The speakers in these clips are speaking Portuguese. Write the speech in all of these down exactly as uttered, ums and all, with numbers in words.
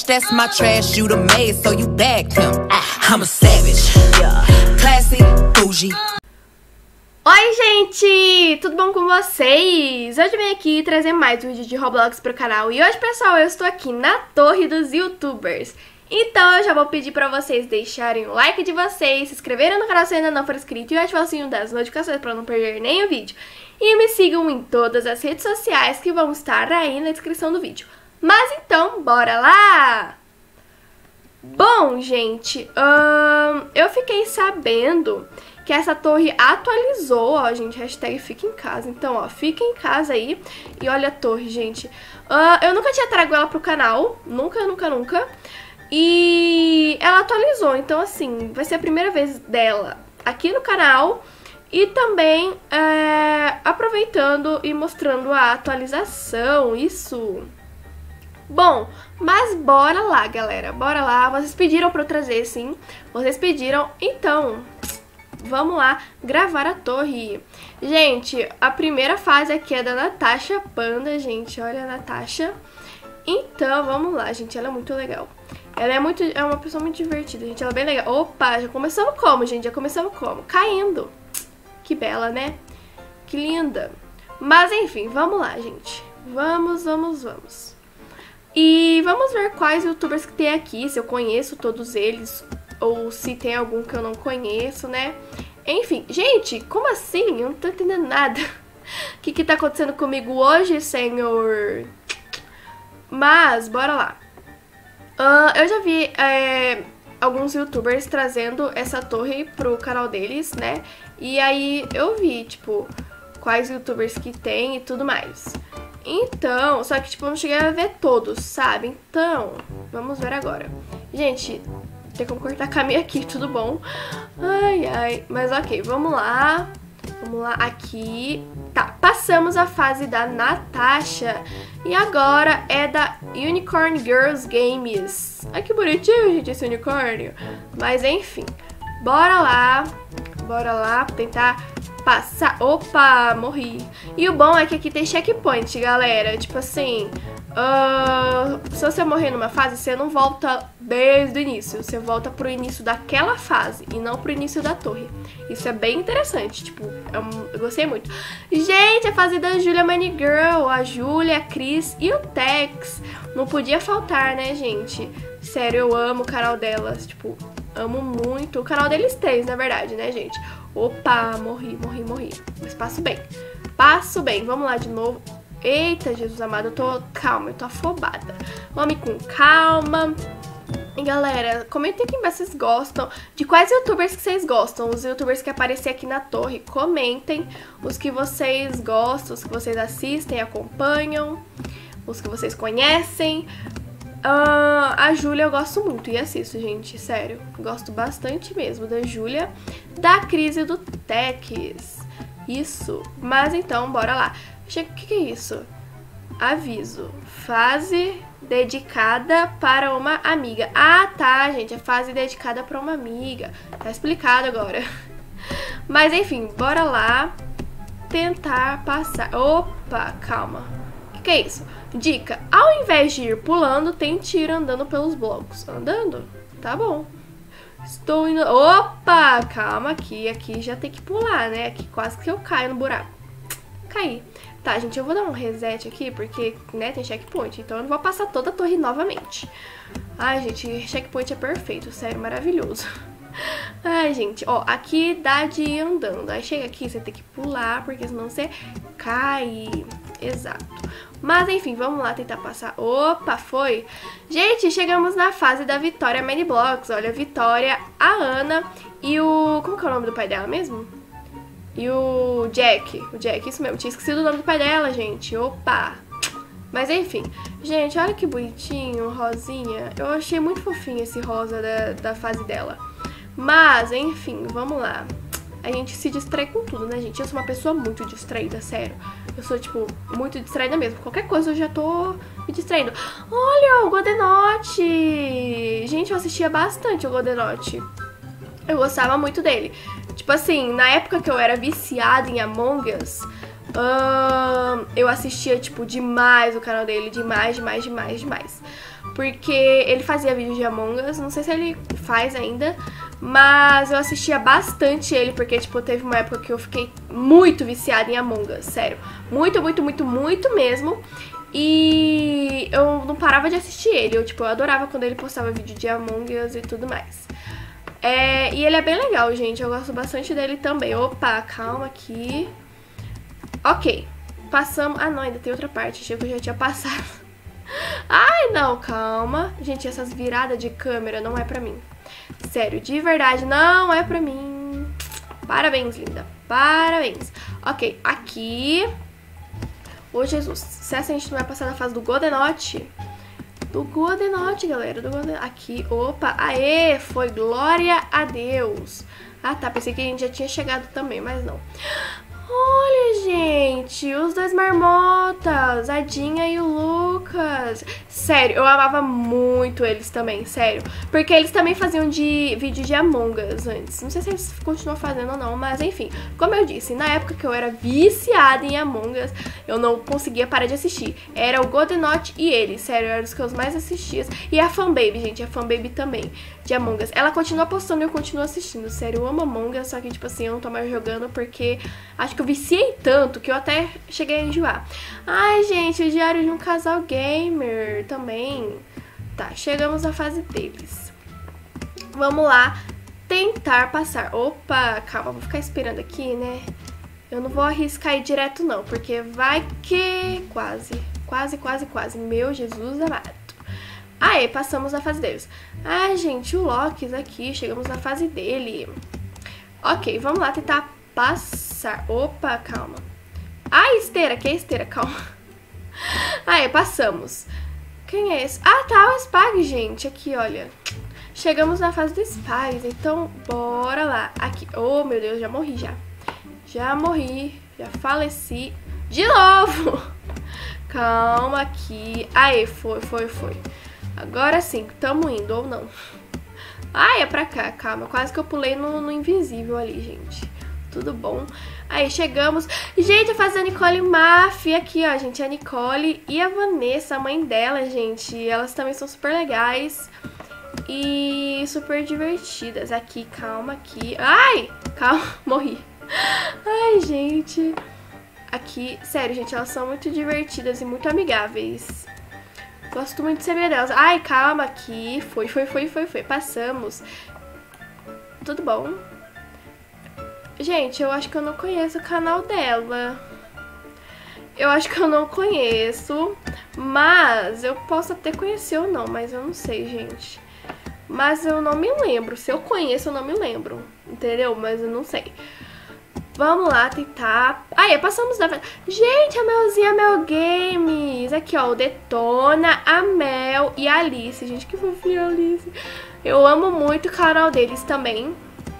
that's my trash, you the maid, so you bag pimp. I'm a savage, classy, bougie. Oi gente, tudo bom com vocês? Hoje eu vim aqui trazer mais um vídeo de Roblox pro canal. E hoje, pessoal, eu estou aqui na torre dos youtubers. Então eu já vou pedir pra vocês deixarem o like de vocês, se inscreverem no canal se ainda não for inscrito e ativar o sininho das notificações pra não perder nenhum vídeo. E me sigam em todas as redes sociais que vão estar aí na descrição do vídeo. Mas então, bora lá! Bom, gente, hum, eu fiquei sabendo que essa torre atualizou, ó, gente, hashtag fica em casa. Então, ó, fica em casa aí. E olha a torre, gente. Uh, eu nunca tinha trago ela pro canal, nunca, nunca, nunca. E ela atualizou, então assim, vai ser a primeira vez dela aqui no canal. E também é, aproveitando e mostrando a atualização, isso. Bom, mas bora lá, galera, bora lá. Vocês pediram pra eu trazer, sim, vocês pediram, então vamos lá gravar a torre. Gente, a primeira fase aqui é da Natasha Panda, gente, olha a Natasha. Então, vamos lá, gente, ela é muito legal. Ela é muito, é uma pessoa muito divertida, gente, ela é bem legal. Opa, já começamos como, gente? Já começamos como? Caindo. Que bela, né? Que linda. Mas, enfim, vamos lá, gente. Vamos, vamos, vamos. E vamos ver quais youtubers que tem aqui, se eu conheço todos eles, ou se tem algum que eu não conheço, né? Enfim, gente, como assim? Eu não tô entendendo nada. O que que tá acontecendo comigo hoje, senhor? Mas, bora lá. Uh, eu já vi é, alguns youtubers trazendo essa torre pro canal deles, né? E aí eu vi, tipo, quais youtubers que tem e tudo mais. Então, só que, tipo, eu não cheguei a ver todos, sabe? Então, vamos ver agora. Gente, tem como cortar caminho aqui, tudo bom? Ai, ai. Mas ok, vamos lá. Vamos lá, aqui. Tá, passamos a fase da Natasha. E agora é da Unicorn Girls Games. Ai, que bonitinho, gente, esse unicórnio. Mas, enfim, bora lá. Bora lá, tentar passar. Opa, morri. E o bom é que aqui tem checkpoint, galera. Tipo assim, uh, se você morrer numa fase, você não volta desde o início. Você volta pro início daquela fase e não pro início da torre. Isso é bem interessante, tipo, eu, eu gostei muito. Gente, a fase da Julia Money Girl, a Julia, a Cris e o Tex. Não podia faltar, né, gente? Sério, eu amo o canal delas, tipo, amo muito. O canal deles três, na verdade, né, gente? Opa, morri, morri, morri. Mas passo bem. Passo bem. Vamos lá de novo. Eita, Jesus amado, eu tô calma, eu tô afobada. Vamos com calma. E galera, comentem aqui embaixo se vocês gostam. De quais youtubers que vocês gostam. Os youtubers que aparecem aqui na torre. Comentem os que vocês gostam, os que vocês assistem, acompanham, os que vocês conhecem. Uh, a Júlia eu gosto muito e assisto, gente, sério. Gosto bastante mesmo da Júlia, da Cris e do Tex. Isso. Mas então, bora lá. O que, que é isso? Aviso. Fase dedicada para uma amiga. Ah, tá, gente. É fase dedicada para uma amiga. Tá explicado agora. Mas enfim, bora lá tentar passar. Opa, calma. O que, que é isso? Dica, ao invés de ir pulando, tente ir andando pelos blocos. Andando? Tá bom. Estou indo... Opa, calma aqui. Aqui já tem que pular, né? Aqui quase que eu caio no buraco. Caí. Tá, gente, eu vou dar um reset aqui, porque, né, tem checkpoint. Então eu não vou passar toda a torre novamente. Ai, gente, checkpoint é perfeito. Sério, maravilhoso. Ai, gente, ó, aqui dá de ir andando. Aí chega aqui, você tem que pular, porque senão você cai. Exato. Mas enfim, vamos lá tentar passar. Opa, foi. Gente, chegamos na fase da Vitória Many Blocks. Olha, a Vitória, a Ana e o... Como que é o nome do pai dela mesmo? E o Jack. O Jack, isso mesmo. Tinha esquecido o nome do pai dela, gente. Opa. Mas enfim. Gente, olha que bonitinho, rosinha. Eu achei muito fofinho esse rosa da, da fase dela. Mas, enfim, vamos lá. A gente se distrai com tudo, né, gente? Eu sou uma pessoa muito distraída, sério. Eu sou, tipo, muito distraída mesmo. Qualquer coisa eu já tô me distraindo. Olha, o Godenote! Gente, eu assistia bastante o Godenote. Eu gostava muito dele. Tipo assim, na época que eu era viciada em Among Us, uh, eu assistia, tipo, demais o canal dele. Demais, demais, demais, demais. porque ele fazia vídeo de Among Us, não sei se ele faz ainda, mas eu assistia bastante ele, porque, tipo, teve uma época que eu fiquei muito viciada em Among Us, sério. Muito, muito, muito, muito mesmo. E eu não parava de assistir ele, eu, tipo, eu adorava quando ele postava vídeo de Among Us e tudo mais. É, e ele é bem legal, gente, eu gosto bastante dele também. Opa, calma aqui. Ok, passamos... Ah, não, ainda tem outra parte, achei que eu já tinha passado. Ai, não, calma. Gente, essas viradas de câmera não é pra mim. Sério, de verdade, não é pra mim. Parabéns, linda. Parabéns. Ok, aqui. Ô, Jesus. Se essa a gente não vai passar na fase do Godenote. Do Godenote, galera. Do Godenote. Aqui, opa. Aê, foi. Glória a Deus. Ah, tá. Pensei que a gente já tinha chegado também, mas não. Olha, gente, os dois marmotas, a Dinha e o Lucas. Sério, eu amava muito eles também, sério. Porque eles também faziam de vídeo de Among Us antes. Não sei se eles continuam fazendo ou não, mas enfim. Como eu disse, na época que eu era viciada em Among Us, eu não conseguia parar de assistir. Era o Godenote e ele, sério, eram os que eu mais assistia. E a Fanbaby, gente, a Fanbaby também, de Among Us. Ela continua postando e eu continuo assistindo, sério, eu amo Among Us, só que, tipo assim, eu não tô mais jogando porque acho que eu viciei tanto que eu até cheguei a enjoar. Ai, gente, o Diário de um Casal Gamer também. Tá, chegamos à fase deles. Vamos lá tentar passar. Opa, calma, vou ficar esperando aqui, né? Eu não vou arriscar ir direto não, porque vai que... Quase, quase, quase, quase. Meu Jesus amado. Aê, passamos a fase deles. Ai, gente, o Loki aqui, chegamos na fase dele. Ok, vamos lá tentar passar. Opa, calma. Ai, esteira, que é esteira, calma. Aê, passamos. Quem é esse? Ah, tá, o Spag, gente, aqui, olha. Chegamos na fase do Spags, então bora lá. Aqui, oh meu Deus, já morri já. Já morri, já faleci. De novo! Calma aqui. Aê, foi, foi, foi. Agora sim, tamo indo ou não. Ai, é pra cá, calma. Quase que eu pulei no, no invisível ali, gente. Tudo bom? Aí, chegamos. Gente, a fase da Nicole Maff. Aqui, ó, gente, a Nicole e a Vanessa, a mãe dela, gente. Elas também são super legais e super divertidas. Aqui, calma, aqui. Ai, calma, morri. Ai, gente. Aqui, sério, gente, elas são muito divertidas e muito amigáveis. Gosto muito de ser amiga delas. Ai, calma, aqui. Foi, foi, foi, foi, foi. Passamos. Tudo bom? Gente, eu acho que eu não conheço o canal dela. Eu acho que eu não conheço. Mas eu posso até conhecer ou não, mas eu não sei, gente. Mas eu não me lembro. Se eu conheço, eu não me lembro. Entendeu? Mas eu não sei. Vamos lá tentar... Aí, passamos da... Gente, a Melzinha Mel Games. Aqui, ó, o Detona, a Mel e a Alice. Gente, que fofinha a Alice. Eu amo muito o canal deles também.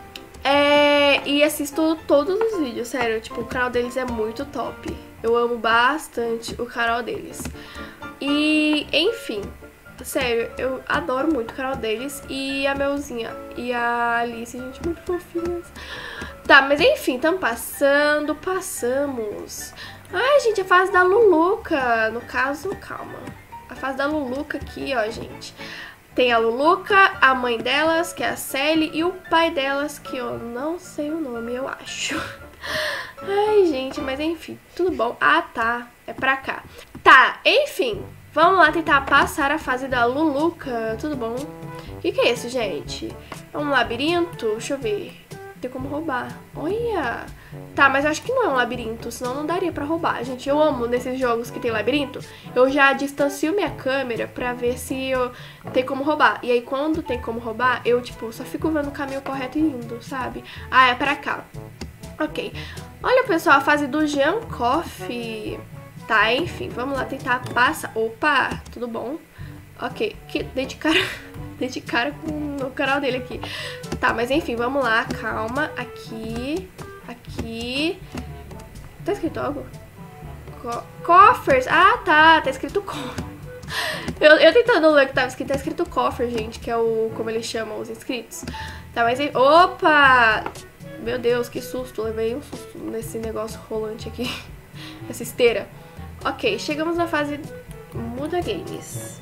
É... E assisto todos os vídeos, sério. Tipo, o canal deles é muito top. Eu amo bastante o canal deles. E, enfim... Sério, eu adoro muito o canal deles. E a Melzinha e a Alice, gente, muito fofinhas. Tá, mas enfim, estamos passando, passamos. Ai, gente, a fase da Luluca. No caso, calma. A fase da Luluca aqui, ó, gente. Tem a Luluca, a mãe delas, que é a Sally, e o pai delas, que eu não sei o nome, eu acho. Ai, gente, mas enfim, tudo bom. Ah, tá, é pra cá. Tá, enfim, vamos lá tentar passar a fase da Luluca, tudo bom? O que que é isso, gente? É um labirinto? Deixa eu ver. Tem como roubar. Olha! Tá, mas eu acho que não é um labirinto, senão não daria pra roubar. Gente, eu amo nesses jogos que tem labirinto. Eu já distancio minha câmera pra ver se eu... tem como roubar. E aí, quando tem como roubar, eu, tipo, só fico vendo o caminho correto e indo, sabe? Ah, é pra cá. Ok. Olha, pessoal, a fase do Jean Coffee. Tá, enfim, vamos lá tentar passar. Opa, tudo bom? Ok, que dei de cara, dei de cara com o canal dele aqui. Tá, mas enfim, vamos lá, calma. Aqui, aqui. Tá escrito algo? Co coffers. Ah, tá, tá escrito cofre. Eu, eu tentando ler o que tava escrito, tá escrito cofre, gente, que é o, como eles chamam os inscritos. Tá, mas enfim, opa! Meu Deus, que susto, levei um susto nesse negócio rolante aqui. Essa esteira. Ok, chegamos na fase Muda Games.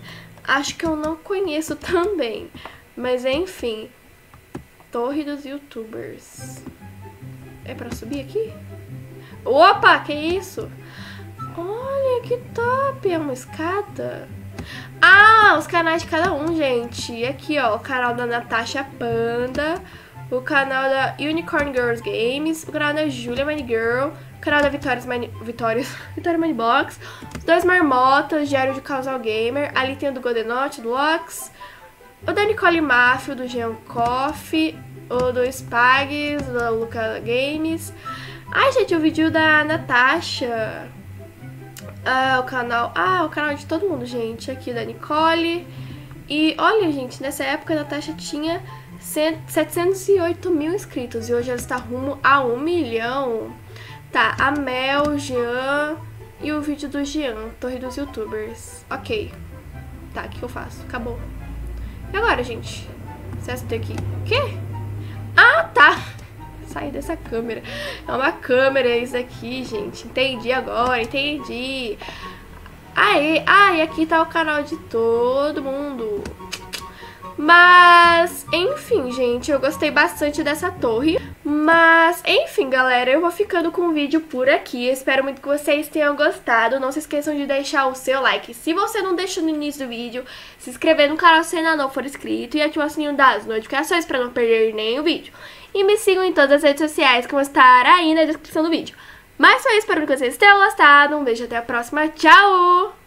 acho que eu não conheço também. Mas enfim. Torre dos Youtubers. É pra subir aqui? Opa, que isso? Olha, que top! É uma escada? Ah, os canais de cada um, gente. Aqui, ó, o canal da Natasha Panda, o canal da Unicorn Girls Games, o canal da Julia Mine Girl, o canal da Vitórias Mine... Vitórias... Vitória Mine Box, os dois Marmotas, Diário de Casal Gamer, ali tem o do Godenote, do Lux, o da Nicole Mafio, do Jean Coffee, o do Spags, do Luca Games. Ai, gente, o vídeo da Natasha. Ah, o canal... Ah, o canal de todo mundo, gente. Aqui da Nicole. E olha, gente, nessa época a Natasha tinha setecentos e oito mil inscritos. E hoje ela está rumo a um milhão. Tá, a Mel, o Jean e o vídeo do Jean, Torre dos Youtubers. Ok. Tá, o que eu faço? Acabou. E agora, gente? Acessa aqui. O quê? Ah, tá. Sai dessa câmera. É uma câmera isso aqui, gente. Entendi agora, entendi. Aí, ah, e aqui tá o canal de todo mundo. Mas, enfim, gente, eu gostei bastante dessa torre. Mas, enfim, galera, eu vou ficando com o vídeo por aqui. Eu espero muito que vocês tenham gostado. Não se esqueçam de deixar o seu like. Se você não deixou no início do vídeo, se inscrever no canal se ainda não for inscrito e ativar o sininho das notificações para não perder nenhum vídeo. E me sigam em todas as redes sociais que vão estar aí na descrição do vídeo. Mas foi isso, espero que vocês tenham gostado. Um beijo, até a próxima. Tchau!